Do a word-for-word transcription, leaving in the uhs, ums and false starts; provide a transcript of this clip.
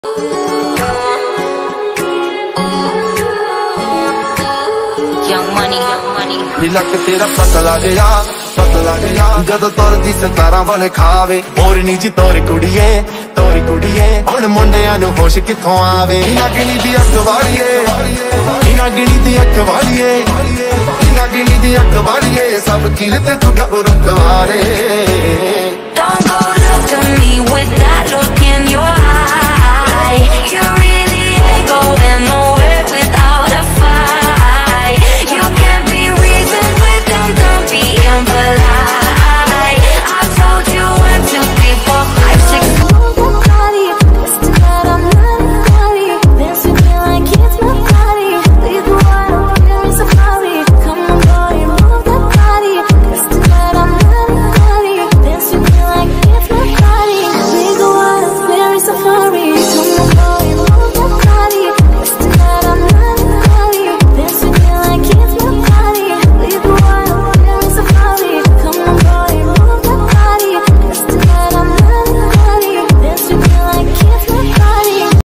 ਲੱਕ ਤੇਰਾ ਪਤਲਾ ਗਿਆ ਪਤਲਾ ਗਿਆ ਜਦੋਂ ਤੁਰਦੀ ਸਤਾਰਾਂ ਵਾਲੇ ਖਾਵੇ ਮੋਰਨੀ ਜੀ ਤੋਰ ਕੁੜੀਏ ਤੋਰ ਕੁੜੀਏ ਹੁਣ ਮੁੰਡਿਆਂ ਨੂੰ ਹੋਸ਼ ਕਿੱਥੋਂ ਆਵੇ ਇਹਨਾਂ ਗਿਣੀ ਦੀ ਅੱਖ ਵਾਲੀਏ ਇਹਨਾਂ ਗਿਣੀ ਦੀ ਅੱਖ ਵਾਲੀਏ ਇਹਨਾਂ ਗਿਣੀ ਦੀ ਅੱਖ ਵਾਲੀਏ ਸਭ ਕਿਲ ਤੇ ਤੂੰ ਗੱਭਰੂ ਕੁਆਰੇ। Don't go look at me with that